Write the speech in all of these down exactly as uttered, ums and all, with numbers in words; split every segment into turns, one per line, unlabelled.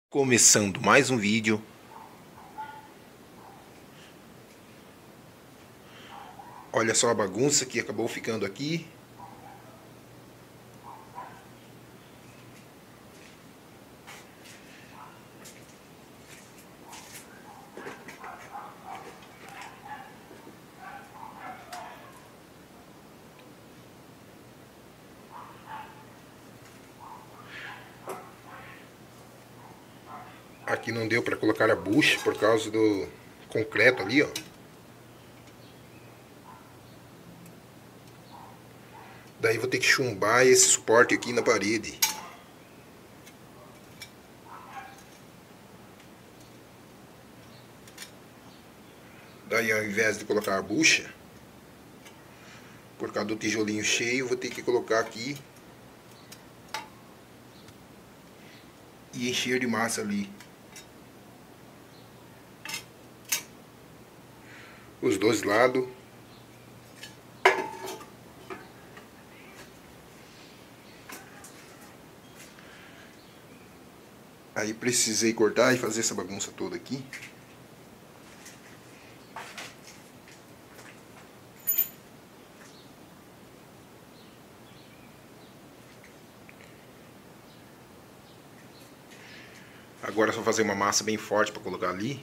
Começando mais um vídeo. Olha só a bagunça que acabou ficando aqui. Aqui não deu para colocar a bucha por causa do concreto ali, ó. Daí vou ter que chumbar esse suporte aqui na parede. Daí ao invés de colocar a bucha, por causa do tijolinho cheio, vou ter que colocar aqui e encher de massa ali. Os dois lados. Aí precisei cortar e fazer essa bagunça toda aqui. Agora é só fazer uma massa bem forte para colocar ali.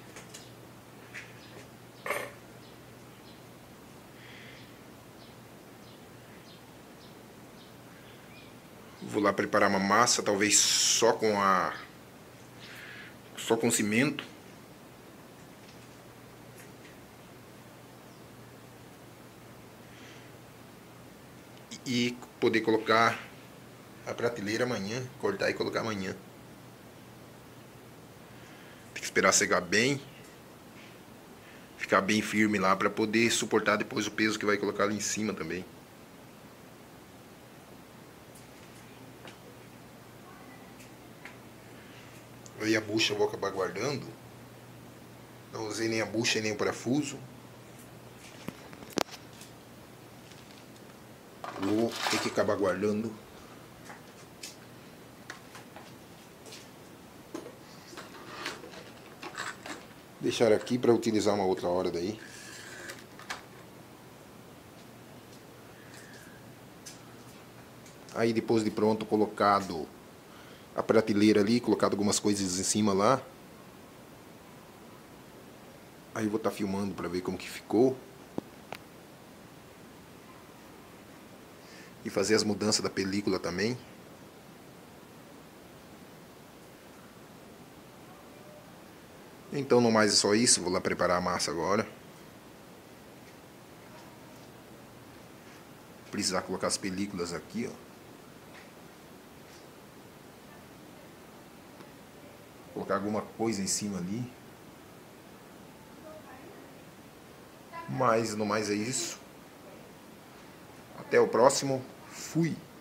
Vou lá preparar uma massa, talvez só com a só com cimento. E poder colocar a prateleira amanhã, cortar e colocar amanhã. Tem que esperar secar bem, ficar bem firme lá para poder suportar depois o peso que vai colocar ali em cima também. Aí a bucha eu vou acabar guardando. Não usei nem a bucha nem o parafuso. Vou ter que acabar guardando. Deixar aqui para utilizar uma outra hora daí. Aí depois de pronto, colocado a prateleira ali, colocado algumas coisas em cima lá. Aí eu vou estar filmando para ver como que ficou. E fazer as mudanças da película também. Então não mais é só isso, vou lá preparar a massa agora. Precisar colocar as películas aqui, ó. Colocar alguma coisa em cima ali. Mas no mais é isso. Até o próximo. Fui!